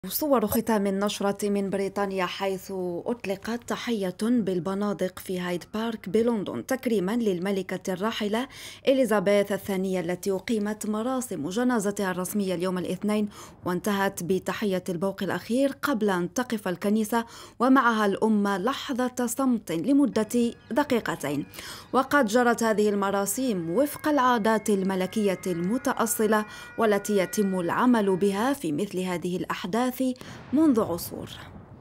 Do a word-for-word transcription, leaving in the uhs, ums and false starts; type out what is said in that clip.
صور ختام النشرة من بريطانيا، حيث أطلقت تحية بالبنادق في هايد بارك بلندن تكريما للملكة الراحلة إليزابيث الثانية، التي أقيمت مراسم جنازتها الرسمية اليوم الاثنين، وانتهت بتحية البوق الأخير قبل أن تقف الكنيسة ومعها الأمة لحظة صمت لمدة دقيقتين. وقد جرت هذه المراسيم وفق العادات الملكية المتأصلة، والتي يتم العمل بها في مثل هذه الأحداث منذ عصور.